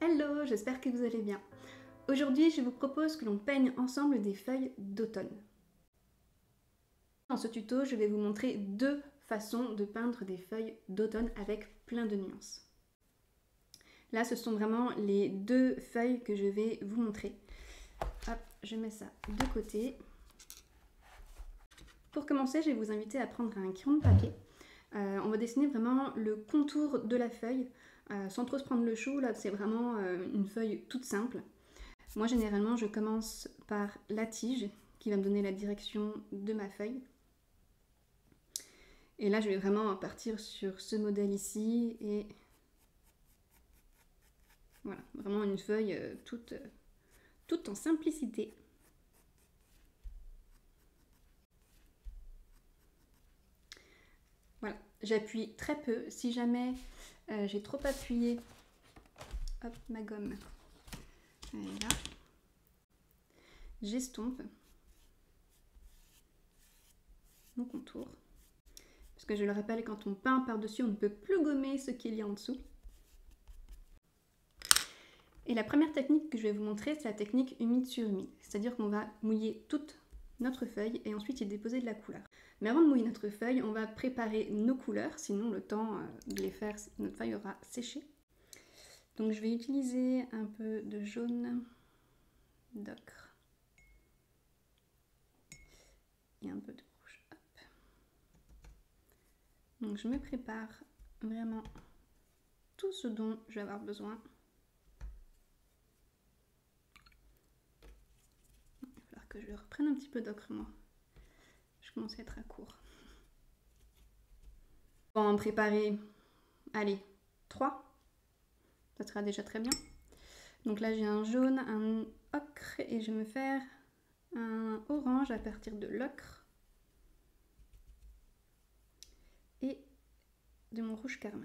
Hello, j'espère que vous allez bien. Aujourd'hui, je vous propose que l'on peigne ensemble des feuilles d'automne. Dans ce tuto, je vais vous montrer deux façons de peindre des feuilles d'automne avec plein de nuances. Là, ce sont vraiment les deux feuilles que je vais vous montrer. Hop, je mets ça de côté. Pour commencer, je vais vous inviter à prendre un crayon de papier. On va dessiner vraiment le contour de la feuille, sans trop se prendre le chou. Là, c'est vraiment une feuille toute simple. Moi, généralement, je commence par la tige, qui va me donner la direction de ma feuille. Et là, je vais vraiment partir sur ce modèle ici, et voilà, vraiment une feuille toute en simplicité. Voilà, j'appuie très peu. Si jamais j'ai trop appuyé, hop, ma gomme, voilà, j'estompe mon contour. Parce que je le rappelle, quand on peint par-dessus, on ne peut plus gommer ce qu'il y a en dessous. Et la première technique que je vais vous montrer, c'est la technique humide sur humide. C'est-à-dire qu'on va mouiller toute notre feuille et ensuite y déposer de la couleur. Mais avant de mouiller notre feuille, on va préparer nos couleurs, sinon le temps de les faire, notre feuille aura séché. Donc je vais utiliser un peu de jaune d'ocre et un peu de rouge. Hop. Donc je me prépare vraiment tout ce dont je vais avoir besoin. Il va falloir que je reprenne un petit peu d'ocre, moi. Je commence à être à court. On va en préparer, allez, 3. Ça sera déjà très bien. Donc là j'ai un jaune, un ocre et je vais me faire un orange à partir de l'ocre et de mon rouge carmin.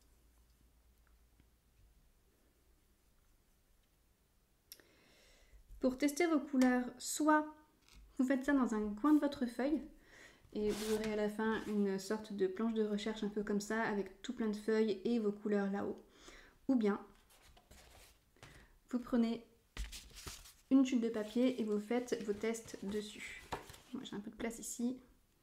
Pour tester vos couleurs, soit vous faites ça dans un coin de votre feuille et vous aurez à la fin une sorte de planche de recherche un peu comme ça avec tout plein de feuilles et vos couleurs là-haut. Ou bien vous prenez une tuile de papier et vous faites vos tests dessus. Moi j'ai un peu de place ici.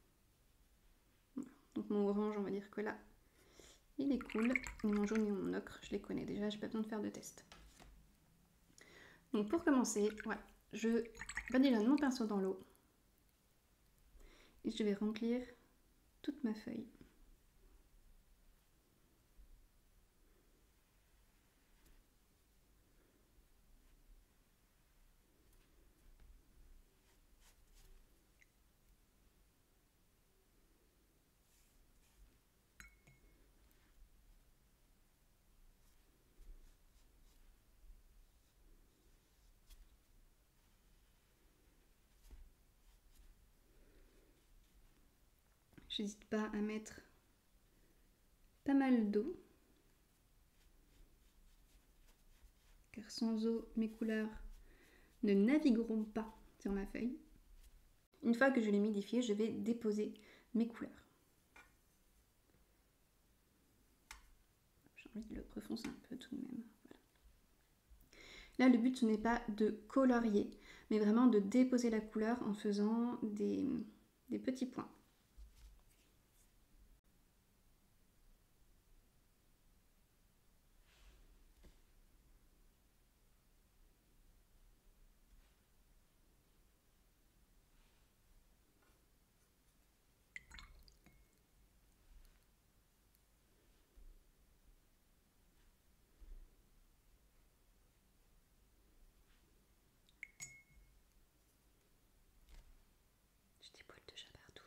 Donc mon orange, on va dire que là, il est cool. Et mon jaune et mon ocre, je les connais déjà, j'ai pas besoin de faire de test. Donc pour commencer, voilà, je badigeonne mon pinceau dans l'eau. Et je vais remplir toute ma feuille. J'hésite pas à mettre pas mal d'eau, car sans eau, mes couleurs ne navigueront pas sur ma feuille. Une fois que je l'ai humidifié, je vais déposer mes couleurs. J'ai envie de le refoncer un peu tout de même. Voilà. Là, le but, ce n'est pas de colorier, mais vraiment de déposer la couleur en faisant des petits points. J'ai des poils de chat partout.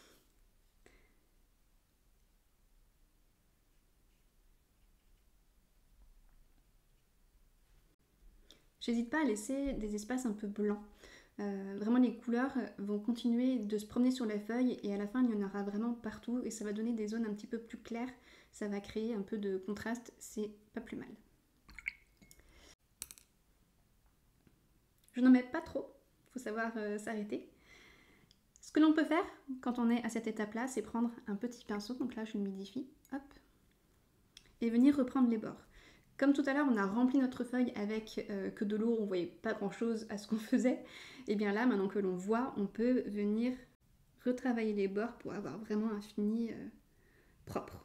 J'hésite pas à laisser des espaces un peu blancs. Vraiment les couleurs vont continuer de se promener sur la feuille et à la fin il y en aura vraiment partout et ça va donner des zones un petit peu plus claires. Ça va créer un peu de contraste, c'est pas plus mal. Je n'en mets pas trop, il faut savoir s'arrêter. Ce que l'on peut faire quand on est à cette étape-là, c'est prendre un petit pinceau, donc là je l'humidifie, hop, et venir reprendre les bords. Comme tout à l'heure, on a rempli notre feuille avec que de l'eau, on voyait pas grand chose à ce qu'on faisait. Et bien là, maintenant que l'on voit, on peut venir retravailler les bords pour avoir vraiment un fini propre.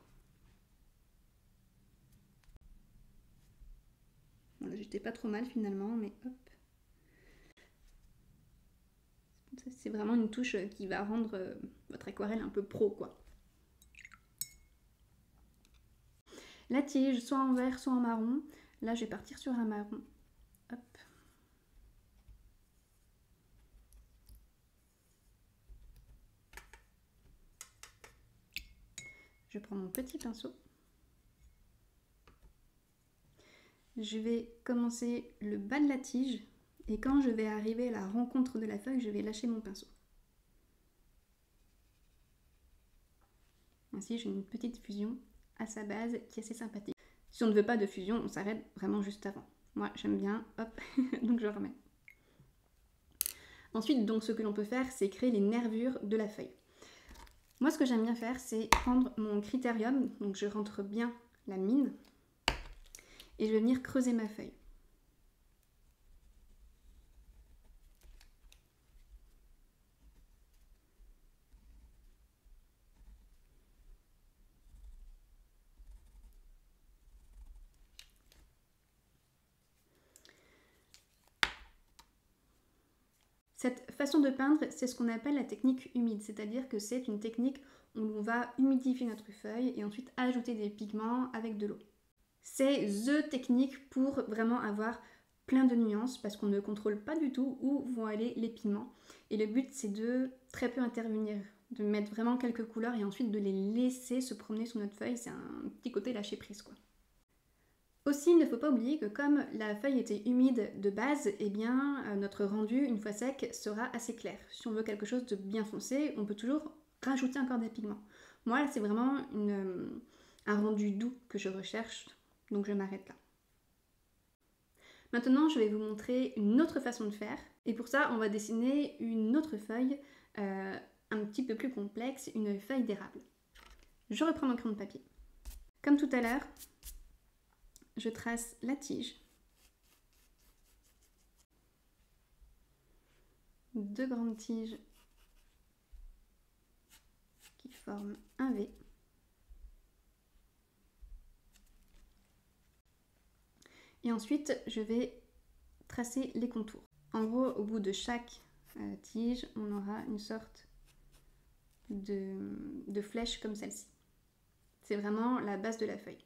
Bon, là, j'étais pas trop mal finalement, mais hop. C'est vraiment une touche qui va rendre votre aquarelle un peu pro, quoi. La tige, soit en vert, soit en marron. Là, je vais partir sur un marron. Hop. Je prends mon petit pinceau. Je vais commencer le bas de la tige et quand je vais arriver à la rencontre de la feuille, je vais lâcher mon pinceau. Ainsi, j'ai une petite fusion à sa base qui est assez sympathique. Si on ne veut pas de fusion, on s'arrête vraiment juste avant. Moi, j'aime bien, hop, donc je remets. Ensuite, donc, ce que l'on peut faire, c'est créer les nervures de la feuille. Moi, ce que j'aime bien faire, c'est prendre mon critérium, donc je rentre bien la mine, et je vais venir creuser ma feuille. Cette façon de peindre, c'est ce qu'on appelle la technique humide, c'est-à-dire que c'est une technique où on va humidifier notre feuille et ensuite ajouter des pigments avec de l'eau. C'est THE technique pour vraiment avoir plein de nuances parce qu'on ne contrôle pas du tout où vont aller les pigments. Et le but, c'est de très peu intervenir, de mettre vraiment quelques couleurs et ensuite de les laisser se promener sur notre feuille. C'est un petit côté lâcher prise, quoi. Aussi, il ne faut pas oublier que comme la feuille était humide de base, eh bien notre rendu, une fois sec, sera assez clair. Si on veut quelque chose de bien foncé, on peut toujours rajouter encore des pigments. Moi, c'est vraiment un rendu doux que je recherche, donc je m'arrête là. Maintenant, je vais vous montrer une autre façon de faire. Et pour ça, on va dessiner une autre feuille un petit peu plus complexe, une feuille d'érable. Je reprends mon crayon de papier. Comme tout à l'heure, je trace la tige, deux grandes tiges qui forment un V. Et ensuite, je vais tracer les contours. En gros, au bout de chaque tige, on aura une sorte de flèche comme celle-ci. C'est vraiment la base de la feuille.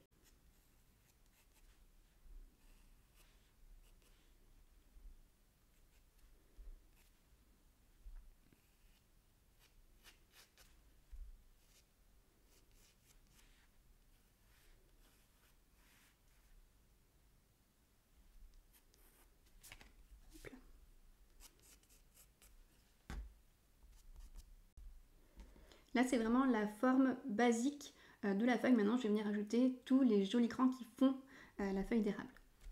Là, c'est vraiment la forme basique de la feuille. Maintenant, je vais venir ajouter tous les jolis crans qui font la feuille d'érable.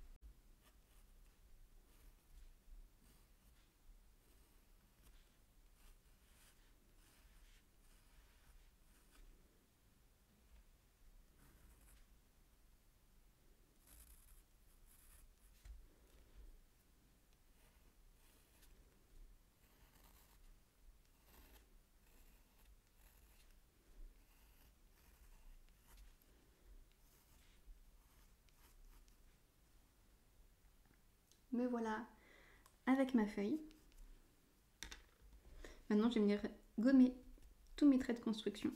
Me voilà avec ma feuille. Maintenant, je vais venir gommer tous mes traits de construction.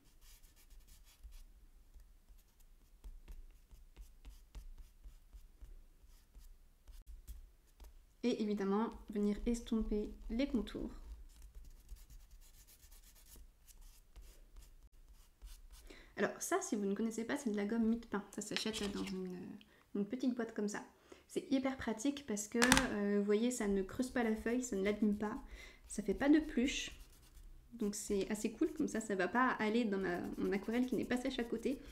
Et évidemment, venir estomper les contours. Alors ça, si vous ne connaissez pas, c'est de la gomme mie-de-pain. Ça s'achète dans une petite boîte comme ça. C'est hyper pratique parce que, vous voyez, ça ne creuse pas la feuille, ça ne l'abîme pas. Ça fait pas de pluche. Donc c'est assez cool, comme ça ne va pas aller dans mon aquarelle qui n'est pas sèche à côté.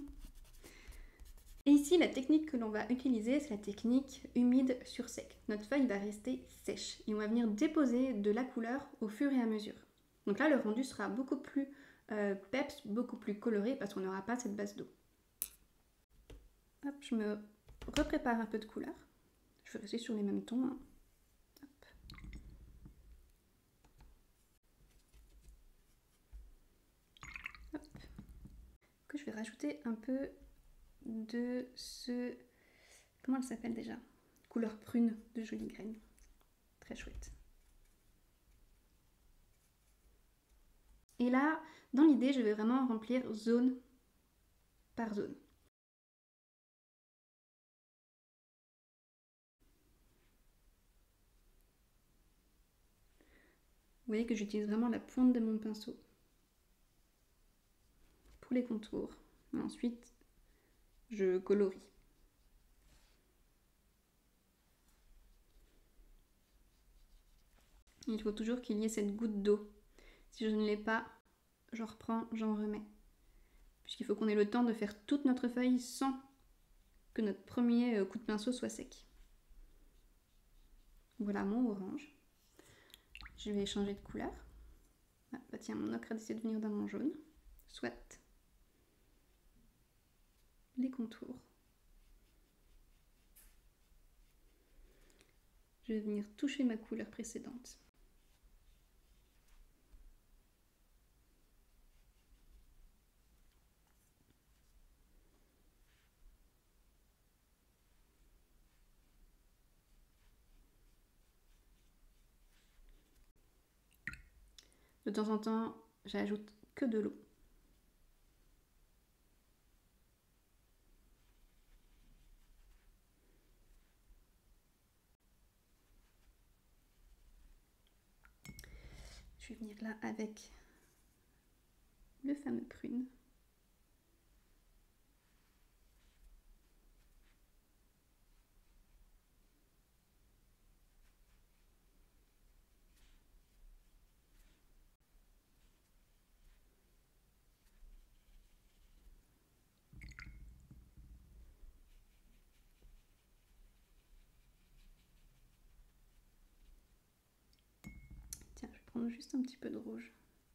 Et ici, la technique que l'on va utiliser, c'est la technique humide sur sec. Notre feuille va rester sèche et on va venir déposer de la couleur au fur et à mesure. Donc là, le rendu sera beaucoup plus peps, beaucoup plus coloré parce qu'on n'aura pas cette base d'eau. Hop, je me reprépare un peu de couleur. Je vais rester sur les mêmes tons. Hein. Hop. Hop. Que je vais rajouter un peu de ce... Comment elle s'appelle déjà? Couleur prune de Jolies Graines. Très chouette. Et là, dans l'idée, je vais vraiment remplir zone par zone. Vous voyez que j'utilise vraiment la pointe de mon pinceau pour les contours. Et ensuite, je colorie. Il faut toujours qu'il y ait cette goutte d'eau. Si je ne l'ai pas, j'en reprends, j'en remets. Puisqu'il faut qu'on ait le temps de faire toute notre feuille sans que notre premier coup de pinceau soit sec. Voilà mon orange. Je vais changer de couleur. Ah, bah tiens, mon ocre a décidé de venir dans mon jaune. Soit les contours. Je vais venir toucher ma couleur précédente. De temps en temps, j'ajoute que de l'eau. Je vais venir là avec le fameux prune. Tiens, je vais prendre juste un petit peu de rouge.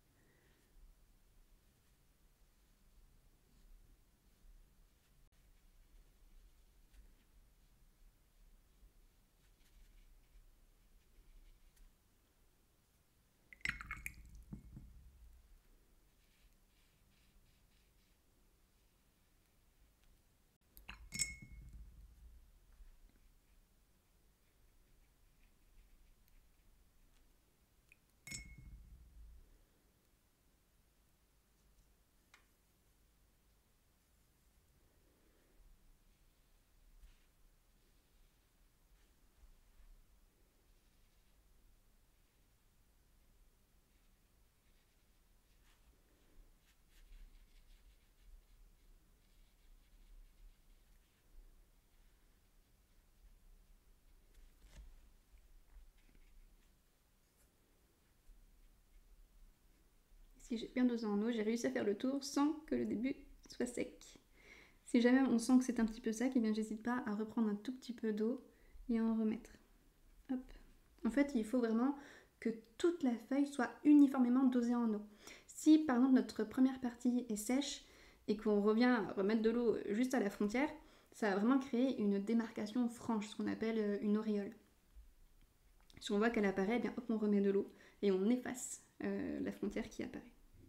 Si j'ai bien dosé en eau, j'ai réussi à faire le tour sans que le début soit sec. Si jamais on sent que c'est un petit peu sec, eh bien j'hésite pas à reprendre un tout petit peu d'eau et à en remettre. Hop. En fait, il faut vraiment que toute la feuille soit uniformément dosée en eau. Si par exemple notre première partie est sèche et qu'on revient à remettre de l'eau juste à la frontière, ça va vraiment créer une démarcation franche, ce qu'on appelle une auréole. Si on voit qu'elle apparaît, eh bien hop, on remet de l'eau et on efface la frontière qui apparaît.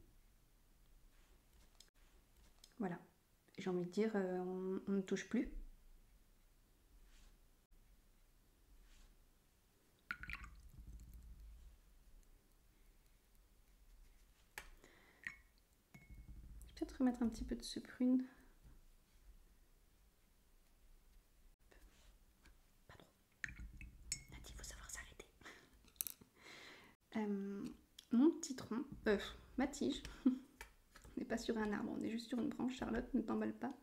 Voilà, j'ai envie de dire, on ne touche plus. Je vais peut-être remettre un petit peu de ce prune. Pas trop. Nati, il faut savoir s'arrêter. Mon petit tronc, ma tige, on n'est pas sur un arbre, on est juste sur une branche. Charlotte, ne t'emballe pas.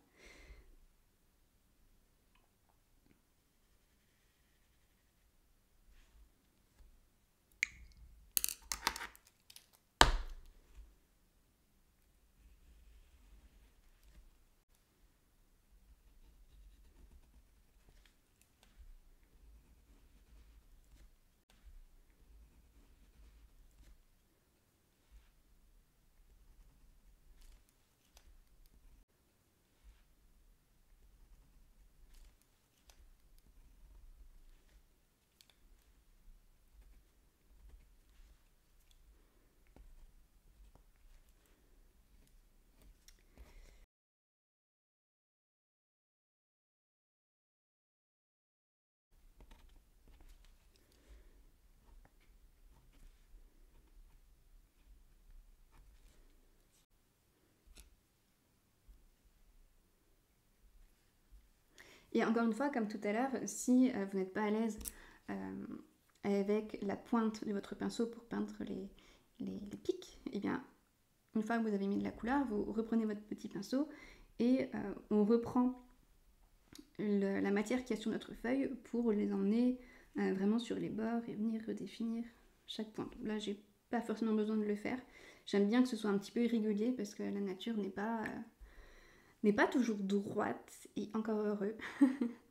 Et encore une fois, comme tout à l'heure, si vous n'êtes pas à l'aise avec la pointe de votre pinceau pour peindre les pics, et bien une fois que vous avez mis de la couleur, vous reprenez votre petit pinceau et on reprend la matière qu'il y a sur notre feuille pour les emmener vraiment sur les bords et venir redéfinir chaque point. Donc là, j'ai pas forcément besoin de le faire. J'aime bien que ce soit un petit peu irrégulier parce que la nature n'est pas toujours droite, et encore heureux.